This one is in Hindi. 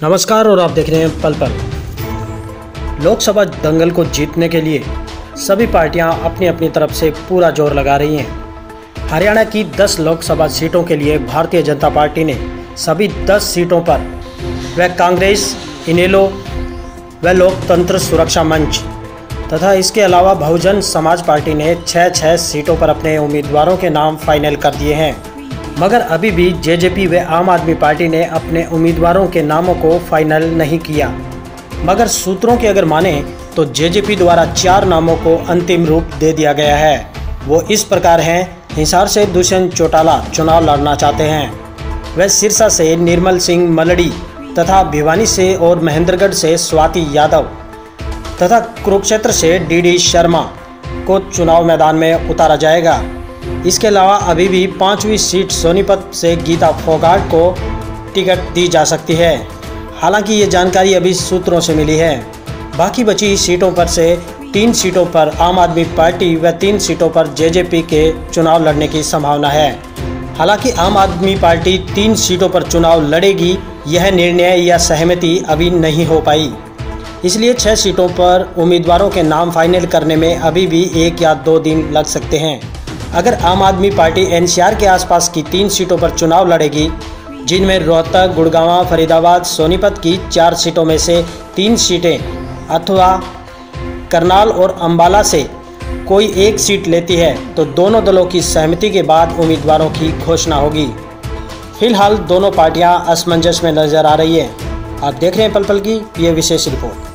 नमस्कार और आप देख रहे हैं पल पल। लोकसभा दंगल को जीतने के लिए सभी पार्टियां अपनी अपनी तरफ से पूरा जोर लगा रही हैं। हरियाणा की 10 लोकसभा सीटों के लिए भारतीय जनता पार्टी ने सभी 10 सीटों पर व कांग्रेस, इनेलो व लोकतंत्र सुरक्षा मंच तथा इसके अलावा बहुजन समाज पार्टी ने 6 सीटों पर अपने उम्मीदवारों के नाम फाइनल कर दिए हैं। मगर अभी भी जेजेपी व आम आदमी पार्टी ने अपने उम्मीदवारों के नामों को फाइनल नहीं किया। मगर सूत्रों की अगर माने तो जेजेपी द्वारा 4 नामों को अंतिम रूप दे दिया गया है। वो इस प्रकार हैं: हिसार से दुष्यंत चौटाला चुनाव लड़ना चाहते हैं। वह सिरसा से निर्मल सिंह मलड़ी तथा भिवानी से और महेंद्रगढ़ से स्वाति यादव तथा कुरुक्षेत्र से डीडी शर्मा को चुनाव मैदान में उतारा जाएगा। इसके अलावा अभी भी 5वीं सीट सोनीपत से गीता फोगाट को टिकट दी जा सकती है। हालांकि ये जानकारी अभी सूत्रों से मिली है। बाकी बची सीटों पर से 3 सीटों पर आम आदमी पार्टी व 3 सीटों पर जेजेपी के चुनाव लड़ने की संभावना है। हालांकि आम आदमी पार्टी 3 सीटों पर चुनाव लड़ेगी, यह निर्णय या सहमति अभी नहीं हो पाई। इसलिए 6 सीटों पर उम्मीदवारों के नाम फाइनल करने में अभी भी 1 या 2 दिन लग सकते हैं। अगर आम आदमी पार्टी एनसीआर के आसपास की 3 सीटों पर चुनाव लड़ेगी, जिनमें रोहतक, गुड़गांव, फरीदाबाद, सोनीपत की 4 सीटों में से 3 सीटें अथवा करनाल और अंबाला से कोई एक सीट लेती है, तो दोनों दलों की सहमति के बाद उम्मीदवारों की घोषणा होगी। फिलहाल दोनों पार्टियां असमंजस में नजर आ रही है। आप देख रहे हैं पल पल की ये विशेष रिपोर्ट।